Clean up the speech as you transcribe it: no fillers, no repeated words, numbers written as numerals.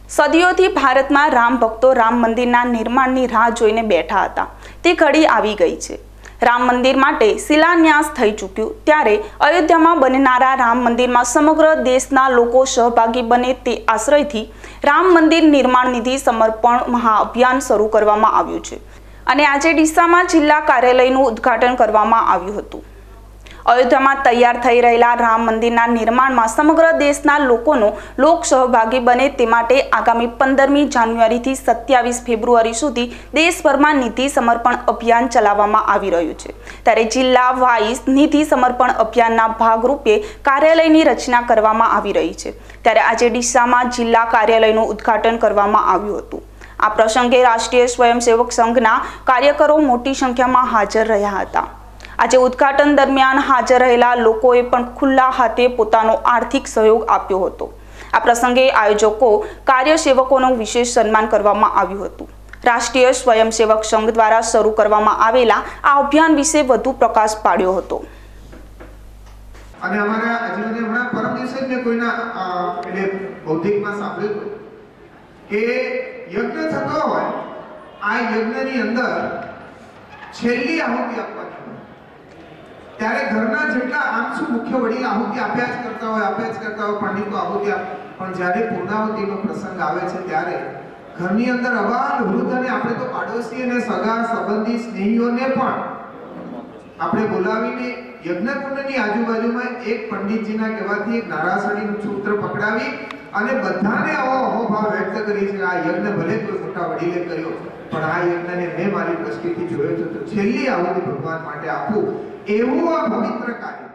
સદીઓથી ભારતમાં રામ ભક્તો રામ મંદિરના નિર્માણની રાહ જોઈને બેઠા હતા। તે ઘડી આવી ગઈ છે। રામ મંદિર માટે શિલાન્યાસ થઈ ચૂક્યું ત્યારે અયોધ્યામાં બનનારા રામ મંદિરમાં સમગ્ર દેશના લોકો સહભાગી બને તે આશ્રયથી રામ મંદિર નિર્માણ નિધિ સમર્પણ મહાઅભિયાન શરૂ કરવામાં આવ્યું છે અને આજે ડીસામાં જિલ્લા કાર્યાલયનું ઉદ્ઘાટન કરવામાં આવ્યું હતું। અયોધ્યામાં તૈયાર થઈ રહેલા રામ મંદિરના નિર્માણમાં સમગ્ર દેશના લોકોનો લોક સહભાગી બને તે માટે આગામી 15મી જાન્યુઆરીથી 27 ફેબ્રુઆરી સુધી દેશભરમાં નિધિ સમર્પણ અભિયાન ચલાવવામાં આવી રહ્યું છે। ત્યારે જિલ્લા વાઇઝ નિધિ સમર્પણ અભિયાનના ભાગરૂપે કાર્યાલયની રચના કરવામાં આવી રહી છે। ત્યારે આજે ડીસામાં જિલ્લા કાર્યાલયનું ઉદ્ઘાટન કરવામાં આવ્યું હતું। આ પ્રસંગે રાષ્ટ્રીય સ્વયંસેવક સંઘના કાર્યકરો મોટી સંખ્યામાં હાજર રહ્યા હતા। આજે ઉદ્ઘાટન દરમિયાન હાજર રહેલા લોકોએ પણ ખુલ્લા હાથે પોતાનો આર્થિક સહયોગ આપ્યો હતો। આ પ્રસંગે આયોજકો કાર્યસેવકોનું વિશેષ સન્માન કરવામાં આવ્યું હતું। રાષ્ટ્રીય સ્વયંસેવક સંઘ દ્વારા શરૂ કરવામાં આવેલા આ અભિયાન વિશે વધુ પ્રકાશ પાડ્યો હતો। અને અમારા આજને હમણાં પરમ દિવસે જ મેં કોઈના એટલે બૌદ્ધિકમાં સાંભળ્યું કે યજ્ઞ થતો હોય આ યજ્ઞની અંદર છેલ્લી આહુતિ આપવાની ત્યારે ઘરના જેટલા આંસુ મુખ્ય વડીલ આહુતિ આપ્યા જ કરતા હોય પંડિતો આહુતિ પણ જ્યારે પૂર્ણાહુતિનો પ્રસંગ આવે છે ત્યારે ઘરની અંદર અબાલ વૃદ્ધ અને આપણે તો પાડોશી અને સગા સંબંધી સ્નેહીઓને પણ આપણે બોલાવીને યજ્ઞકુંડની આજુબાજુમાં એક પંડિતજીના કહેવાથી એક નારાસણીનું સૂત્ર પકડાવી અને બધાને આવો અહોભાવ વ્યક્ત કરી છે આ યજ્ઞ ભલે કોઈ મોટા વડીલે કર્યો પણ આ યજ્ઞને મેં મારી દ્રષ્ટિથી જોયો છે તો છેલ્લી આહુતિ ભગવાન માટે આપું એવું આ પવિત્ર કાર્ય